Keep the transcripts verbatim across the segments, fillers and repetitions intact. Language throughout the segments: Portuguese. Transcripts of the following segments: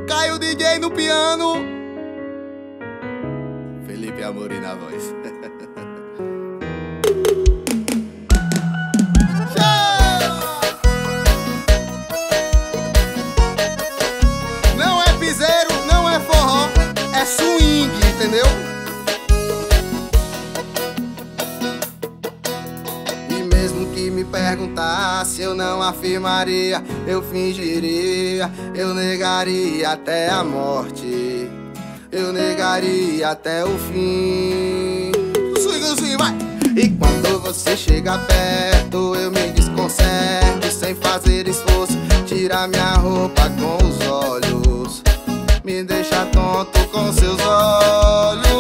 Caio D J no piano, Felipe Amorim na voz. Não é piseiro, não é forró, é swing, entendeu? E mesmo que me perguntasse, eu não afirmaria, eu fingiria, eu negaria até a morte, eu negaria até o fim. Swing, swing, vai! E quando você chega perto, eu me desconcerto, sem fazer esforço, tira minha roupa com os olhos, me deixa tonto com seus olhos.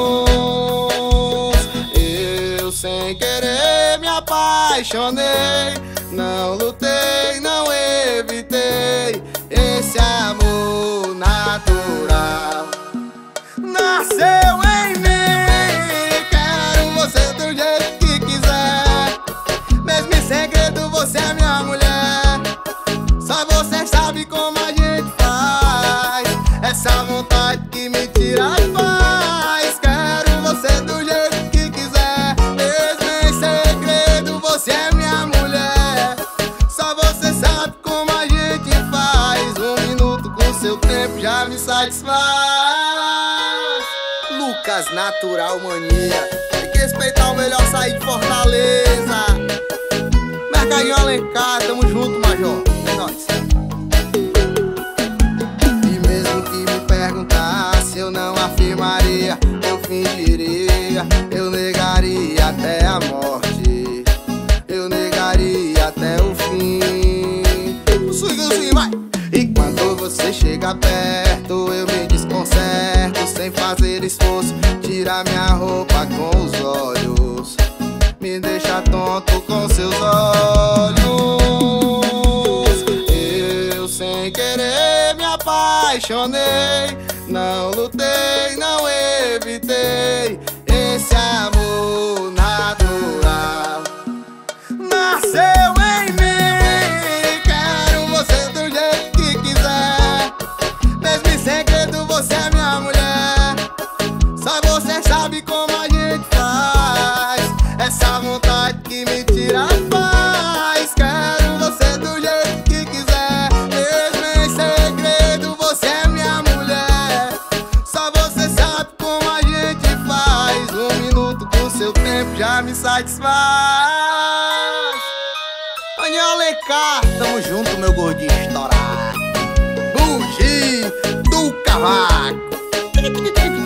Eu sem querer me apaixonei, não lutei, não evitei, esse amor natural nasceu em mim. Quero você do jeito que quiser, mesmo em segredo você é minha mulher. Só você sabe como a gente faz, essa vontade que me tira a paz. Quero você do jeito que quiser, mesmo em segredo você é minha mulher. Só você sabe como a gente faz, um minuto com seu tempo já me satisfaz. Lucas Natural Mania, tem que respeitar o melhor sair de Fortaleza. Mercadinho Alencar, tamo junto, Major, é nóis. E mesmo que me perguntasse, eu não afirmaria, eu fingiria, eu negaria até a morte, eu negaria até o fim. Swing, swing, vai! E quando você chega perto, eu me desconcerto, sem fazer esforço, tira minha roupa com os olhos, me deixa tonto com seus olhos. Eu sem querer me apaixonei, não lutei, não evitei, esse amor natural nasceu em mim. Quero você do jeito que quiser, mesmo em segredo você é minha mulher. Só você sabe como a gente faz, essa vontade que me tira a paz. Quero você do jeito que quiser, mesmo em segredo você é minha mulher. Só você sabe como a gente faz, um minuto com seu tempo já me satisfaz. Mercadinho Alencar, tamo junto, meu gordinho estourado. Bugi do cavaco.